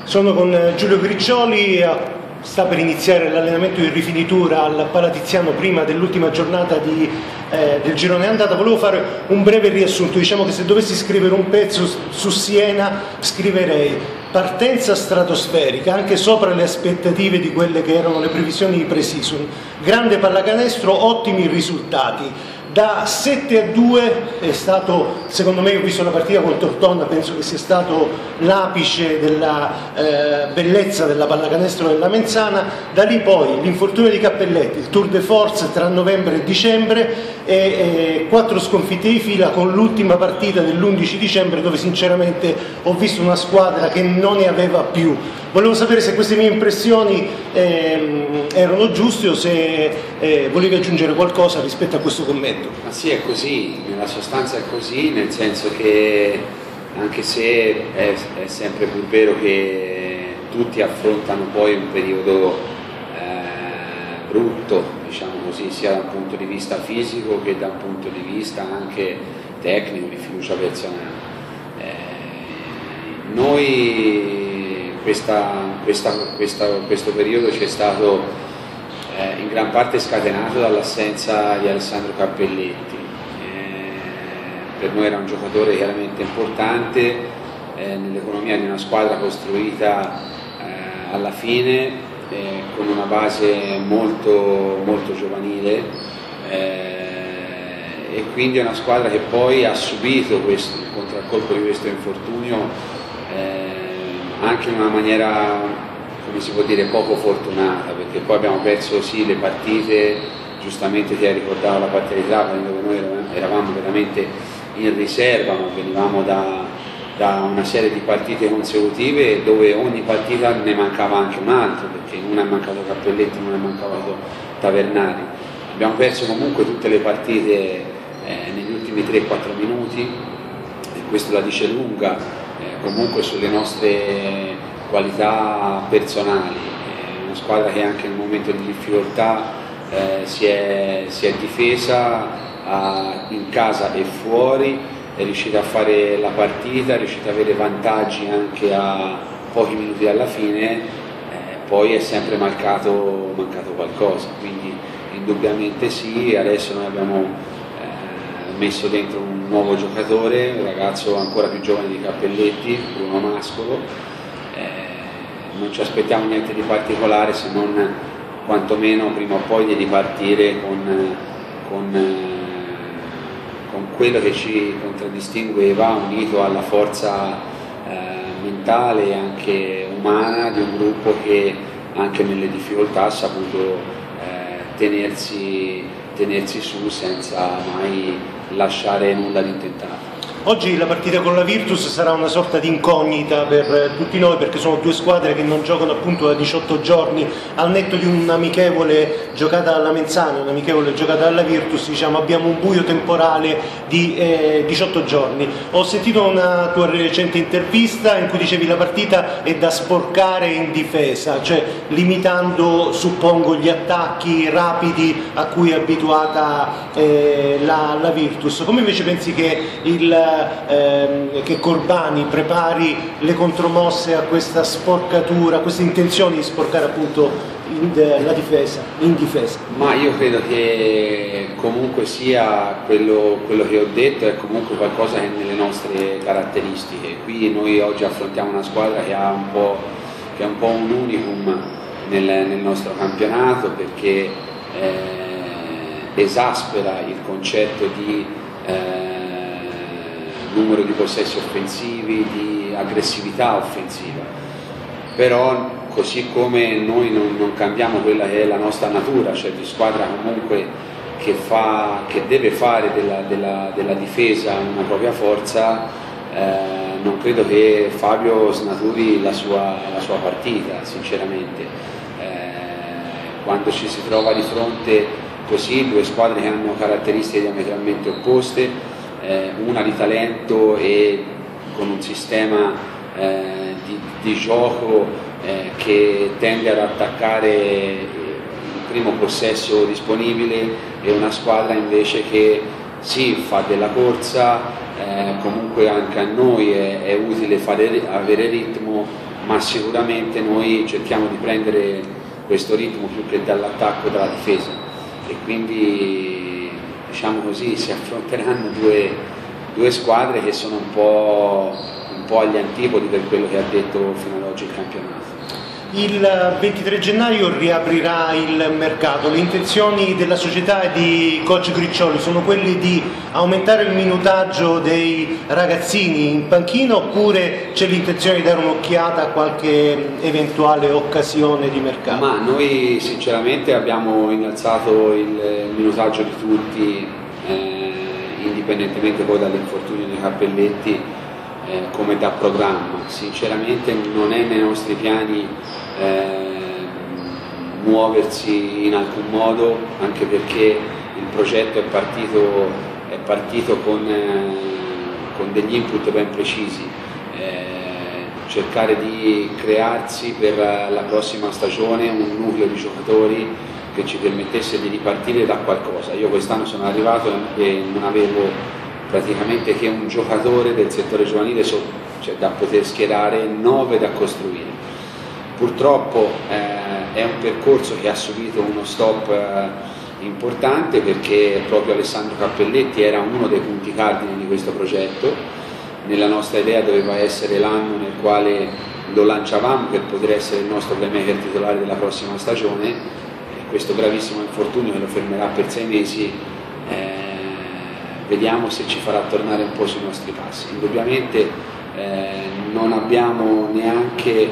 Sono con Giulio Grigioli, sta per iniziare l'allenamento di rifinitura al Palatiziano prima dell'ultima giornata del girone andata. Volevo fare un breve riassunto, diciamo che se dovessi scrivere un pezzo su Siena scriverei partenza stratosferica, anche sopra le aspettative di quelle che erano le previsioni di pre-season, grande pallacanestro, ottimi risultati. Da 7-2 è stato, secondo me, ho visto la partita con Tortona, penso che sia stato l'apice della bellezza della pallacanestro della Menzana. Da lì poi l'infortunio di Cappelletti, il tour de force tra novembre e dicembre e 4 sconfitte di fila, con l'ultima partita dell'11 dicembre dove sinceramente ho visto una squadra che non ne aveva più. Volevo sapere se queste mie impressioni erano giuste o se volevi aggiungere qualcosa rispetto a questo commento. Ma sì, è così, nella sostanza è così, nel senso che anche se è sempre più vero che tutti affrontano poi un periodo brutto, diciamo così, sia da un punto di vista fisico che da un punto di vista anche tecnico, di fiducia personale. Noi questo periodo ci è stato in gran parte scatenato dall'assenza di Alessandro Cappelletti. Per noi era un giocatore chiaramente importante nell'economia di una squadra costruita alla fine con una base molto, molto giovanile e quindi è una squadra che poi ha subito il contraccolpo di questo infortunio anche in una maniera, come si può dire, poco fortunata, perché poi abbiamo perso sì le partite, giustamente ti hai ricordato la partita quando noi eravamo veramente in riserva, ma venivamo da una serie di partite consecutive dove ogni partita ne mancava anche un altro, perché in una è mancato Cappelletti, in una è mancato Tavernari. Abbiamo perso comunque tutte le partite negli ultimi 3-4 minuti e questo la dice lunga comunque sulle nostre qualità personali. Una squadra che anche in un momento di difficoltà si è difesa in casa e fuori, è riuscita a fare la partita, è riuscita ad avere vantaggi anche a pochi minuti dalla fine, poi è sempre mancato qualcosa, quindi indubbiamente sì. Adesso noi abbiamo messo dentro un nuovo giocatore, un ragazzo ancora più giovane di Cappelletti, Bruno Mascolo. Non ci aspettiamo niente di particolare se non quantomeno prima o poi di ripartire con quello che ci contraddistingueva, unito alla forza mentale e anche umana di un gruppo che anche nelle difficoltà ha saputo tenersi su senza mai lasciare nulla di intentato. Oggi la partita con la Virtus sarà una sorta di incognita per tutti noi, perché sono due squadre che non giocano appunto da 18 giorni, al netto di un'amichevole giocata alla Menzana, un'amichevole giocata alla Virtus, diciamo abbiamo un buio temporale di 18 giorni. Ho sentito una tua recente intervista in cui dicevi la partita è da sporcare in difesa, cioè limitando, suppongo, gli attacchi rapidi a cui è abituata la Virtus. Come invece pensi che Corbani prepari le contromosse a questa sporcatura, a questa intenzione di sporcare appunto la difesa, in difesa? Ma io credo che comunque sia quello che ho detto è comunque qualcosa che è nelle nostre caratteristiche. Qui noi oggi affrontiamo una squadra che è un po' un unicum nel nostro campionato, perché esaspera il concetto di numero di possessi offensivi, di aggressività offensiva, però così come noi non cambiamo quella che è la nostra natura, cioè di squadra comunque che deve fare della difesa una propria forza, non credo che Fabio snaturi la sua partita, sinceramente. Quando ci si trova di fronte così due squadre che hanno caratteristiche diametralmente opposte, una di talento e con un sistema di gioco che tende ad attaccare il primo possesso disponibile, e una squadra invece che sì, fa della corsa, comunque anche a noi è utile avere ritmo, ma sicuramente noi cerchiamo di prendere questo ritmo più che dall'attacco, dalla difesa, e quindi diciamo così si affronteranno due squadre che sono un po' agli antipodi per quello che ha detto fino ad oggi il campionato. Il 23 gennaio riaprirà il mercato. Le intenzioni della società e di coach Griccioli sono quelle di aumentare il minutaggio dei ragazzini in panchina, oppure c'è l'intenzione di dare un'occhiata a qualche eventuale occasione di mercato? Ma noi sinceramente abbiamo innalzato il minutaggio di tutti, indipendentemente poi dall'infortunio dei Cappelletti, come da programma. Sinceramente non è nei nostri piani muoversi in alcun modo, anche perché il progetto è partito con degli input ben precisi, cercare di crearsi per la prossima stagione un nucleo di giocatori che ci permettesse di ripartire da qualcosa. Io quest'anno sono arrivato e non avevo praticamente che un giocatore del settore giovanile cioè da poter schierare, 9 da costruire. Purtroppo è un percorso che ha subito uno stop importante, perché proprio Alessandro Cappelletti era uno dei punti cardine di questo progetto. Nella nostra idea doveva essere l'anno nel quale lo lanciavamo per poter essere il nostro playmaker titolare della prossima stagione, e questo gravissimo infortunio che lo fermerà per 6 mesi vediamo se ci farà tornare un po' sui nostri passi. Indubbiamente non abbiamo neanche,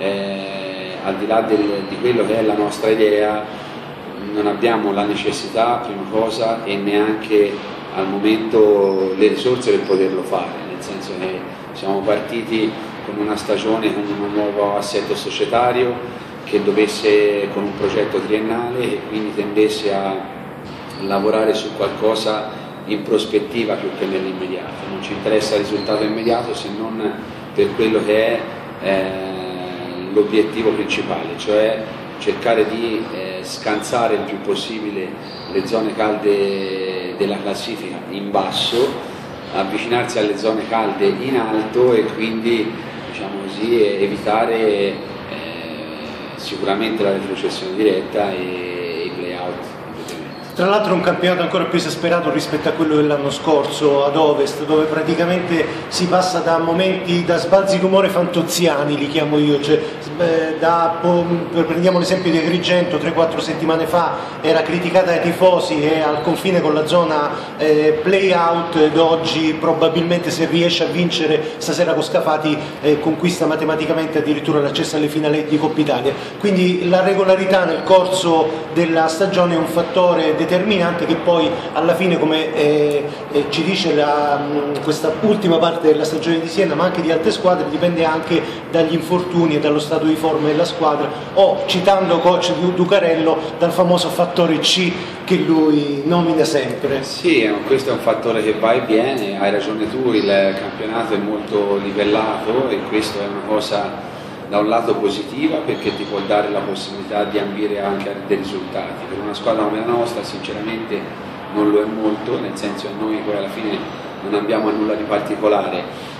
al di là di quello che è la nostra idea, non abbiamo la necessità, prima cosa, e neanche al momento le risorse per poterlo fare, nel senso che siamo partiti con una stagione con un nuovo assetto societario che dovesse, con un progetto triennale, e quindi tendesse a lavorare su qualcosa in prospettiva più che nell'immediato. Non ci interessa il risultato immediato se non per quello che è l'obiettivo principale, cioè cercare di scansare il più possibile le zone calde della classifica in basso, avvicinarsi alle zone calde in alto, e quindi, diciamo così, evitare sicuramente la retrocessione diretta e i play-out. Tra l'altro è un campionato ancora più esasperato rispetto a quello dell'anno scorso ad Ovest, dove praticamente si passa da momenti, da sbalzi d'umore fantoziani, li chiamo io, cioè, prendiamo l'esempio di Agrigento, 3-4 settimane fa era criticata dai tifosi e al confine con la zona play-out, ed oggi probabilmente, se riesce a vincere stasera con Scafati, conquista matematicamente addirittura l'accesso alle finali di Coppa Italia. Quindi la regolarità nel corso della stagione è un fattore determinante che poi alla fine, come ci dice questa ultima parte della stagione di Siena, ma anche di altre squadre, dipende anche dagli infortuni e dallo stato di forma della squadra, o, citando coach Ducarello, dal famoso fattore C che lui nomina sempre. Sì, questo è un fattore che va e viene, hai ragione tu, il campionato è molto livellato, e questo è una cosa da un lato positiva, perché ti può dare la possibilità di ambire anche a dei risultati. Per una squadra come la nostra sinceramente non lo è molto, nel senso che noi poi alla fine non abbiamo nulla di particolare,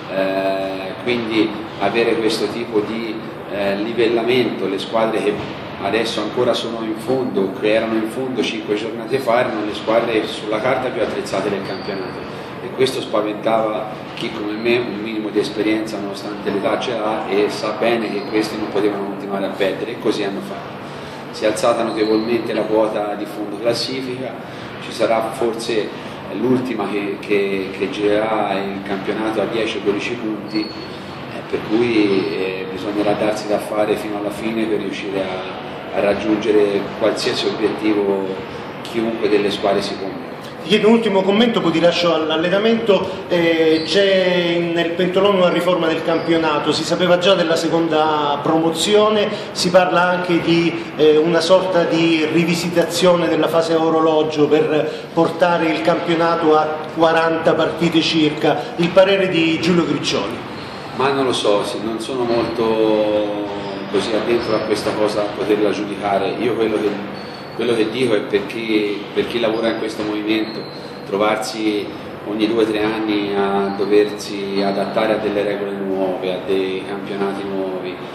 quindi avere questo tipo di livellamento, le squadre che adesso ancora sono in fondo, che erano in fondo 5 giornate fa, erano le squadre sulla carta più attrezzate del campionato, e questo spaventava chi come me un minimo di esperienza, nonostante l'età ce l'ha, e sa bene che questi non potevano continuare a perdere, e così hanno fatto. Si è alzata notevolmente la quota di fondo classifica, ci sarà forse l'ultima che girerà il campionato a 10-12 punti, per cui bisognerà darsi da fare fino alla fine per riuscire a raggiungere qualsiasi obiettivo chiunque delle squadre si ponga. Ti chiedo un ultimo commento, poi ti lascio all'allenamento. C'è nel pentolone una riforma del campionato, si sapeva già della seconda promozione, si parla anche di una sorta di rivisitazione della fase a orologio per portare il campionato a 40 partite circa. Il parere di Giulio Griccioli? Ma non lo so, non sono molto così addentro a questa cosa a poterla giudicare. Io quello che dico è per chi lavora in questo movimento, trovarsi ogni 2 o 3 anni a doversi adattare a delle regole nuove, a dei campionati nuovi,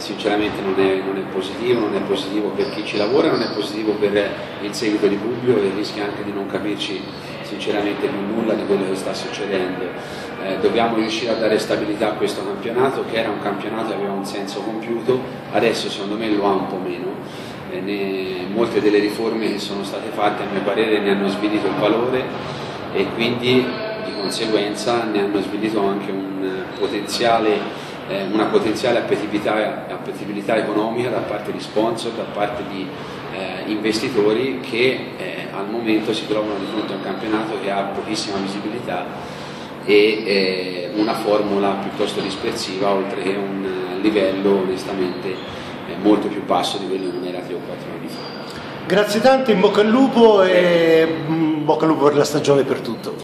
sinceramente non è positivo per chi ci lavora, non è positivo per il seguito di pubblico, e rischia anche di non capirci sinceramente più nulla di quello che sta succedendo. Dobbiamo riuscire a dare stabilità a questo campionato, che era un campionato che aveva un senso compiuto, adesso secondo me lo ha un po' meno. Molte delle riforme che sono state fatte a mio parere ne hanno svilito il valore, e quindi di conseguenza ne hanno svilito anche una potenziale appetibilità economica da parte di sponsor, da parte di investitori che al momento si trovano di fronte a un campionato che ha pochissima visibilità e una formula piuttosto dispersiva, oltre che un livello onestamente molto più basso di quello che non era 3 o 4 anni fa. Grazie tante, in bocca al lupo, e in bocca al lupo per la stagione e per tutto.